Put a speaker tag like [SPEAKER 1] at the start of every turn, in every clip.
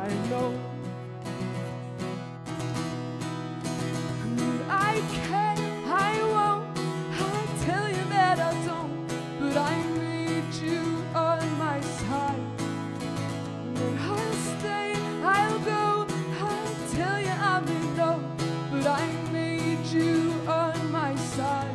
[SPEAKER 1] I know. And I can't, I won't, I tell you that I don't, but I need you on my side. And I'll stay, I'll go, I'll tell you I mean no, but I need you on my side.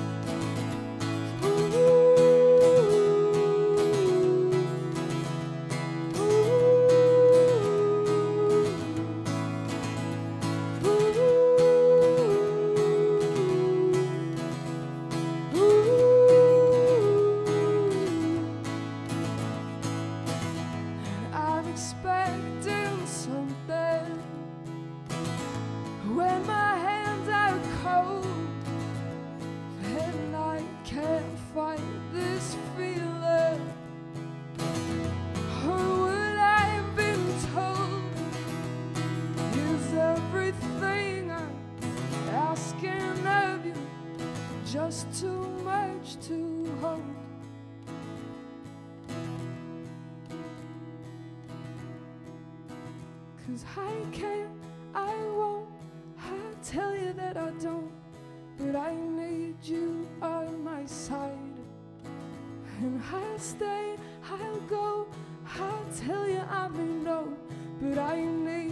[SPEAKER 1] Expecting something when my hands are cold and I can't fight this feeling. Or what I've been told is everything I'm asking of you just too much to hold. 'Cause I can't, I won't, I'll tell you that I don't, but I need you on my side. And I'll stay, I'll go, I'll tell you I mean no, but I need